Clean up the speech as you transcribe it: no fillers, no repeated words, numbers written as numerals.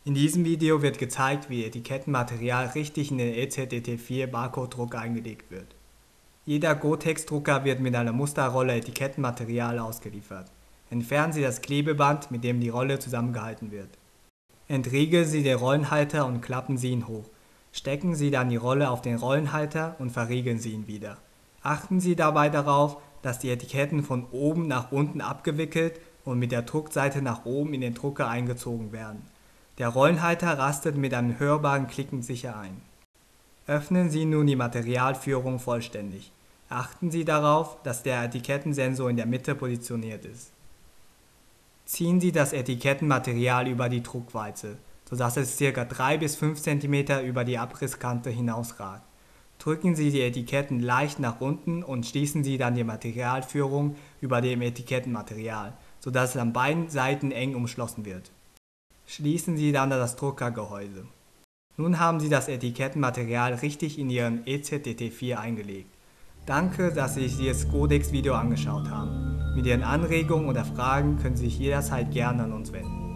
In diesem Video wird gezeigt, wie Etikettenmaterial richtig in den EZET4 Barcode-Drucker eingelegt wird. Jeder Gotex-Drucker wird mit einer Musterrolle Etikettenmaterial ausgeliefert. Entfernen Sie das Klebeband, mit dem die Rolle zusammengehalten wird. Entriegeln Sie den Rollenhalter und klappen Sie ihn hoch. Stecken Sie dann die Rolle auf den Rollenhalter und verriegeln Sie ihn wieder. Achten Sie dabei darauf, dass die Etiketten von oben nach unten abgewickelt und mit der Druckseite nach oben in den Drucker eingezogen werden. Der Rollenhalter rastet mit einem hörbaren Klicken sicher ein. Öffnen Sie nun die Materialführung vollständig. Achten Sie darauf, dass der Etikettensensor in der Mitte positioniert ist. Ziehen Sie das Etikettenmaterial über die Druckwalze, sodass es ca. 3 bis 5 cm über die Abrisskante hinausragt. Drücken Sie die Etiketten leicht nach unten und schließen Sie dann die Materialführung über dem Etikettenmaterial, sodass es an beiden Seiten eng umschlossen wird. Schließen Sie dann das Druckergehäuse. Nun haben Sie das Etikettenmaterial richtig in Ihren EZET4 eingelegt. Danke, dass Sie sich dieses Codex-Video angeschaut haben. Mit Ihren Anregungen oder Fragen können Sie sich jederzeit gerne an uns wenden.